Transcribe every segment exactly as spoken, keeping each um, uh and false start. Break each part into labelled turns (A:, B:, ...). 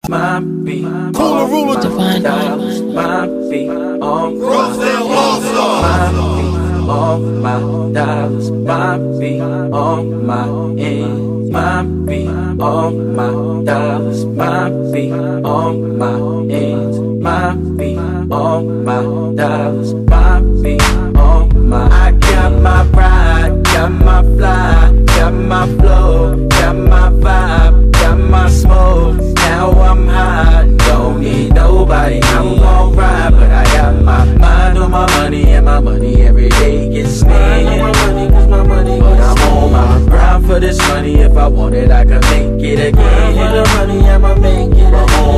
A: my feet.
B: Cooler ruler.
C: Divine
A: Dollars, my feet on
B: Rosedale All-Star.
A: my feet on my dollars, my feet on my ends, my feet on my dollars, my feet on my ends, my feet on my dollars, my feet on my. I got my ride, got my fly, got my flow, got my vibe, got my smoke. Now I'm high, don't need nobody. I'm gon' ride, but I got my mind on my money, and my money every day gets spent. My money, cause my money, but I'm on my grind for this money. If I want it, I can make it again. For the money, I'ma make it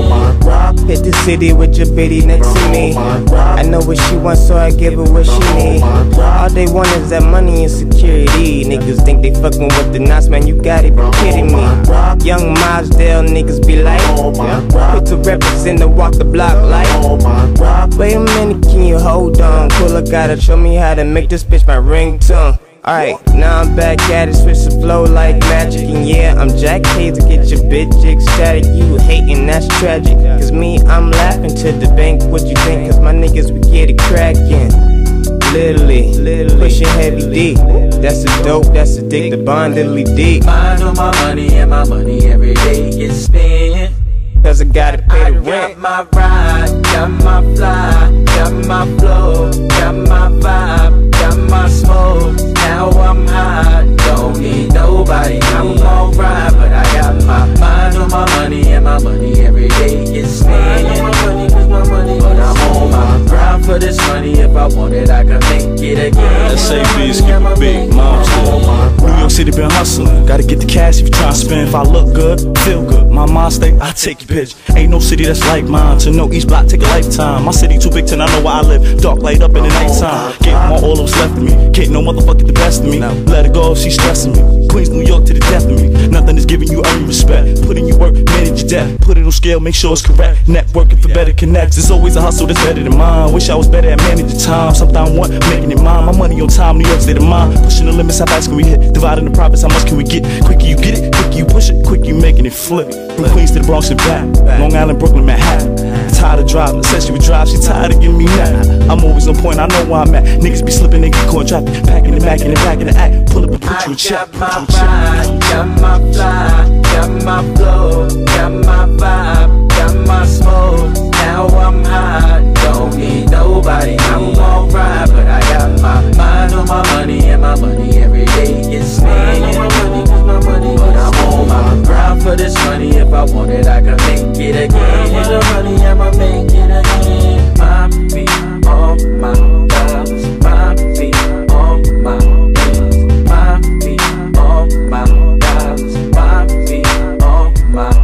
A: again.
D: Hit the city with your bitty next to me. I know what she wants, so I give her what she need. All they want is that money and security. Niggas think they fucking with the knots, man, you gotta be kidding me. Young Mazdale niggas be like, put the represent and walk the block like. Wait a minute, can you hold on? Cooler gotta show me how to make this bitch my ringtone. Alright, now I'm back at it, switch the flow like magic. And yeah, I'm Jack Hayes to get your bitch ecstatic. You hating, that's tragic. Cause me, I'm laughing to the bank. What you think? Cause my niggas, we get it crackin'. Literally, literally pushing heavy D. That's a dope, that's a dick, the bond diddly deep.
A: Mind on my money, and my money every day gets spent.
D: Cause I gotta pay the rent.
A: Got my ride, got my fly, got my flow, got my vibe, got my smoke. Now I'm high, don't need nobody. I'm gon' ride, but I got my mind on my money, and my money every day gets spent. My money, cause my money, but I'm on my grind for this money. If I want it, I can make it again.
E: S A B's keep it big, mom's good. New York City been hustling, gotta get the cash if you tryna spend. If I look good, feel good, my mind stay, I take your pitch. Ain't no city that's like mine, to know each block take a lifetime. My city too big to not know where I live, dark light up in the nighttime. Gave them all of what's left of me, can't no motherfucker the best of me. Let her go if she stressing me, Queens, New York to the death of me. Nothing is giving you earning respect, putting you work, manage your debt. Put it on scale, make sure it's correct, networking for better connects. There's always a hustle that's better than mine. Wish I was better at managing time, something I want, making it mine. My money on time, New York state of mind. Pushing the limits, how fast can we hit? Dividing the profits, how much can we get? Quicker you get it, quicker you push it, quicker you making it flip. From Queens to the Bronx and back, Long Island, Brooklyn, Manhattan. Tired of driving, said she would drive, she tired of giving me that. I'm always on point, I know where I'm at. Niggas be slipping, they get caught dropping, packing it back in the back of the act. Pull up and put you in check.
A: I got my ride, got my fly, got my flow, got my vibe, got my smoke. Now I'm high, don't need nobody. I'm gon' ride, but I got my mind on my money, and my money every day gets spent. My money, cause my money, but I'm on my grind for this money. If I want it, I can make it again. For the money, I'ma make it again. My feet on my dollars, my feet on my ends, my feet on my dollars, my feet on my,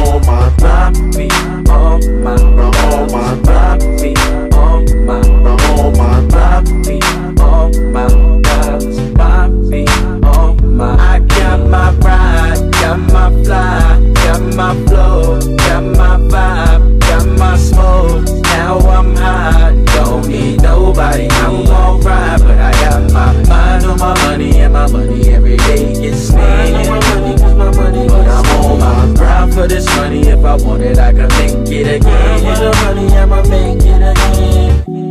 A: my feet on my dollars, my feet on my, my feet on my dollars, my feet on my. I got my ride, got my fly, got my flow, got my vibe, got my smoke. Now I'm high, don't need nobody. I'm gon' ride, but I got my mind on my money, and my money every day gets spent. My money, cause my money, but I'm on my grind for this money. If I want it, I can make it again. For the money, I'ma make it again.